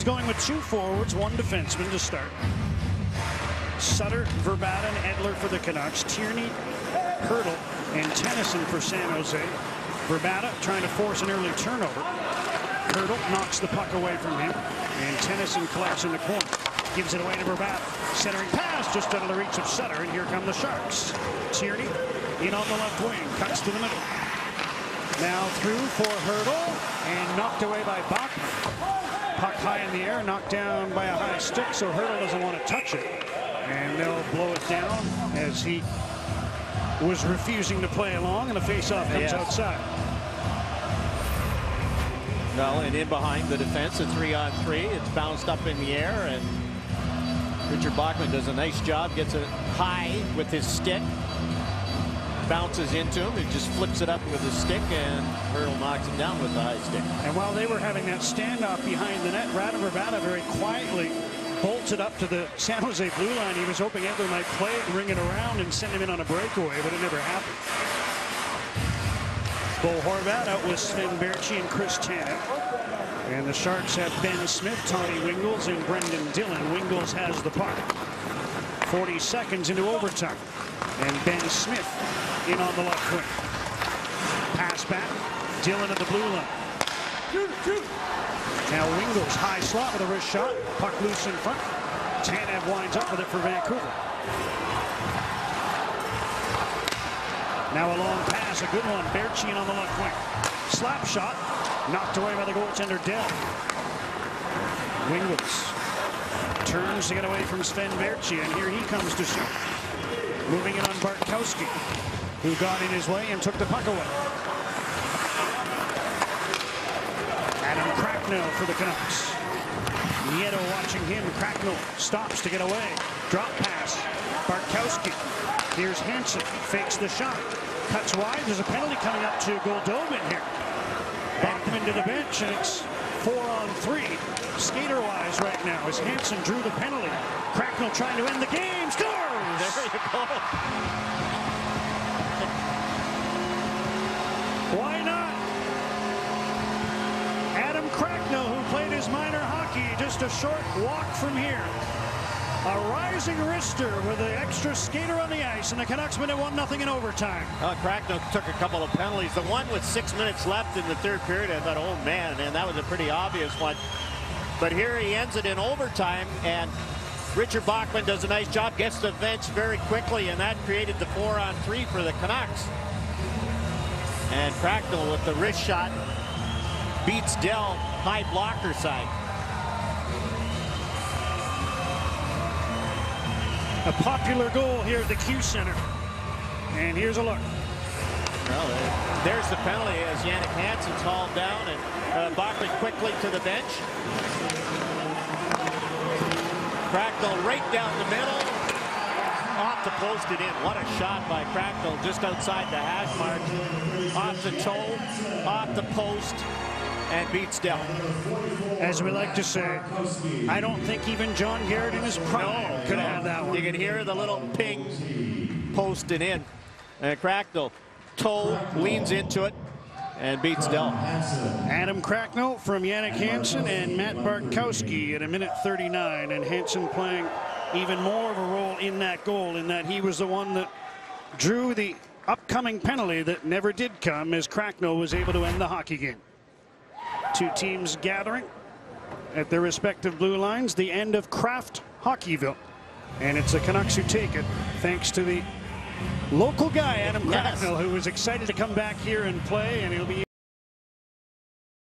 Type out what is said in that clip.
going with two forwards, one defenseman to start. Sutter, Verbata, and Edler for the Canucks. Tierney, Hurdle, and Tennyson for San Jose. Verbata trying to force an early turnover. Hurdle knocks the puck away from him, and Tennyson collects in the corner. Gives it away to Verbata. Centering pass just out of the reach of Sutter, and here come the Sharks. Tierney in on the left wing, cuts to the middle. Now through for Hurdle, and knocked away by Bachman. Puck high in the air, knocked down by a high stick, so Hurdle doesn't want to touch it. And they'll blow it down as he was refusing to play along, and the faceoff comes outside. Well, and in behind the defense, a 3-on-3. It's bounced up in the air, and Richard Bachman does a nice job, gets it high with his stick, bounces into him, and just flips it up with his stick, and Hurdle knocks it down with the high stick. And while they were having that standoff behind the net, Radim Verbata very quietly bolted up to the San Jose blue line. He was hoping Edler might play it, ring it around, and send him in on a breakaway, but it never happened. Bo Horvat out with Sven Baertschi and Chris Tanev. And the Sharks have Ben Smith, Tommy Wingels, and Brendan Dillon. Wingels has the puck. 40 seconds into overtime. And Ben Smith in on the left wing. Pass back. Dillon at the blue line. Now Wingels, high slot with a wrist shot. Puck loose in front. Tanev winds up with it for Vancouver. Now a long pass, a good one. Baertschi on the left wing. Slap shot, knocked away by the goaltender Dell. Wingels turns to get away from Sven Baertschi, and here he comes to shoot. Moving in on Bartkowski, who got in his way and took the puck away. Adam Cracknell for the Canucks. Nieto watching him. Cracknell stops to get away. Drop pass. Bartkowski. Here's Hansen. Fakes the shot. Cuts wide. There's a penalty coming up to Goldobin here. Bachman to the bench, and it's 4-on-3. Skater-wise right now as Hansen drew the penalty. Cracknell trying to end the game. Scores! There you go. Why not? Adam Cracknell, who played his minor hockey just a short walk from here. A rising wrister with an extra skater on the ice, and the Canucks win it 1-0 in overtime. Cracknell took a couple of penalties. The one with 6 minutes left in the third period, I thought, oh man, and that was a pretty obvious one. But here he ends it in overtime, and Richard Bachman does a nice job, gets the bench very quickly, and that created the 4-on-3 for the Canucks. And Cracknell with the wrist shot beats Dell high blocker side. A popular goal here at the Q Center. And here's a look. Well, there's the penalty as Jannik Hansen's hauled down, and Bachman quickly to the bench. Cracknell right down the middle. Off the post and in. What a shot by Cracknell just outside the hash mark. Off the toe, off the post, and beats Dell. As we like to say, I don't think even John Garrett in his prime could have that one. You can hear the little ping, post and in. And Cracknell, toe, leans into it, and beats Dell. Adam Cracknell from Jannik Hansen and Matt Bartkowski at 1:39, and Hansen playing even more of a role in that goal, in that he was the one that drew the upcoming penalty that never did come, as Cracknell was able to end the hockey game. Two teams gathering at their respective blue lines, the end of Kraft Hockeyville. And it's the Canucks who take it, thanks to the local guy, Adam Cracknell, who was excited to come back here and play, and he'll be